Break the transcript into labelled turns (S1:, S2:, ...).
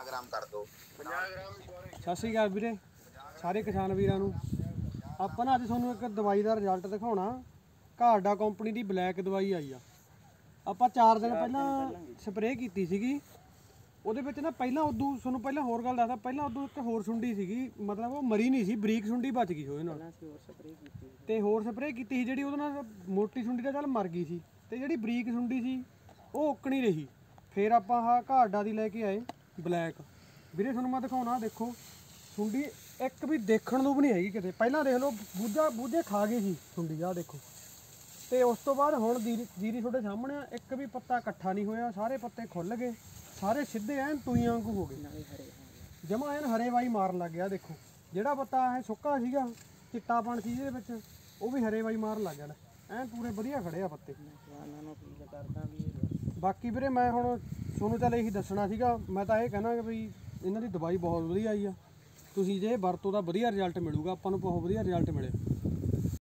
S1: Gram ਕਰ ਦਿਓ 50 gram.
S2: ਸਤਿ ਸ਼੍ਰੀ ਅਕਾਲ ਵੀਰੇ, ਸਾਰੇ ਕਿਸਾਨ ਵੀਰਾਂ ਨੂੰ। ਆਪਾਂ ਨਾ ਅੱਜ ਤੁਹਾਨੂੰ ਇੱਕ ਦਵਾਈ ਦਾ ਰਿਜ਼ਲਟ ਦਿਖਾਉਣਾ। ਘਾਰਡਾ ਕੰਪਨੀ ਦੀ ਬਲੈਕ ਦਵਾਈ ਆਈ ਆ। ਆਪਾਂ 4 ਦਿਨ ਪਹਿਲਾਂ ਸਪਰੇਅ ਕੀਤੀ ਸੀਗੀ। ਉਹਦੇ ਵਿੱਚ ਨਾ ਪਹਿਲਾਂ ਉਦੋਂ ਤੁਹਾਨੂੰ ਪਹਿਲਾਂ ਹੋਰ ਗੱਲ ਦੱਸਦਾ, ਪਹਿਲਾਂ ਉਦੋਂ ਇੱਕ ਹੋਰ ਸੁੰਡੀ ਸੀਗੀ, ਮਤਲਬ ਉਹ ਮਰੀ ਨਹੀਂ ਸੀ, ਬਰੀਕ ਸੁੰਡੀ ਬਚ ਗਈ ਉਹਦੇ ਨਾਲ। ਤੇ ਹੋਰ ਸਪਰੇਅ ਕੀਤੀ ਸੀ ਜਿਹੜੀ ਉਹਦੇ ਨਾਲ ਮੋਟੀ ਸੁੰਡੀ ਤਾਂ ਚੱਲ ਮਰ ਗਈ ਸੀ, ਤੇ ਜਿਹੜੀ ਬਰੀਕ ਸੁੰਡੀ ਸੀ ਉਹ ਉੱਕ ਨਹੀਂ ਰਹੀ। ਫਿਰ ਆਪਾਂ ਆਹ ਘਾਰਡਾ ਦੀ ਲੈ ਕੇ ਆਏ ਬਲੈਕ। ਵੀਰੇ ਤੁਹਾਨੂੰ ਮੈਂ ਦਿਖਾਉਣਾ, ਦੇਖੋ ਸੁੰਡੀ ਇੱਕ ਵੀ ਦੇਖਣ ਨੂੰ ਵੀ ਨਹੀਂ ਹੈਗੀ ਕਿਤੇ। ਪਹਿਲਾਂ ਦੇਖ ਲਓ ਬੂਝੇ ਖਾ ਗਈ ਸੀ ਸੁੰਡੀ, ਆਹ ਦੇਖੋ। ਤੇ ਉਸ ਤੋਂ ਬਾਅਦ ਹੁਣ ਜੀਰੀ ਤੁਹਾਡੇ ਸਾਹਮਣੇ ਆ, ਇੱਕ ਵੀ ਪੱਤਾ ਇਕੱਠਾ ਨਹੀਂ ਹੋਇਆ, ਸਾਰੇ ਪੱਤੇ ਖੁੱਲ ਗਏ, ਸਾਰੇ ਸਿੱਧੇ ਐਨ ਤੂਈਆਂ ਵਾਂਗੂ ਹੋ ਗਏ, ਜਮਾ ਐਨ ਹਰੇ ਵਾਈ ਮਾਰਨ ਲੱਗ ਗਿਆ। ਦੇਖੋ ਜਿਹੜਾ ਪੱਤਾ ਇਹ ਸੁੱਕਾ ਸੀਗਾ, ਚਿੱਟਾਪਣ ਸੀ ਇਹਦੇ ਵਿੱਚ, ਉਹ ਵੀ ਹਰੇ ਵਾਈ ਮਾਰਨ ਲੱਗ ਗਿਆ, ਐਨ ਪੂਰੇ ਵਧੀਆ ਖੜੇ ਆ ਪੱਤੇ। ਬਾਕੀ ਵੀਰੇ ਮੈਂ ਹੁਣ ਤੁਹਾਨੂੰ ਚੱਲ ਇਹੀ ਦੱਸਣਾ ਸੀਗਾ, ਮੈਂ ਤਾਂ ਇਹ ਕਹਿਣਾ ਕਿ ਬਈ ਇਹਨਾਂ ਦੀ ਦਵਾਈ ਬਹੁਤ ਵਧੀਆ ਆਈ ਆ। ਤੁਸੀਂ ਜੇ ਵਰਤੋਂ ਦਾ ਵਧੀਆ ਰਿਜ਼ਲਟ ਮਿਲੂਗਾ, ਆਪਾਂ ਨੂੰ ਬਹੁਤ ਵਧੀਆ ਰਿਜ਼ਲਟ ਮਿਲੇ।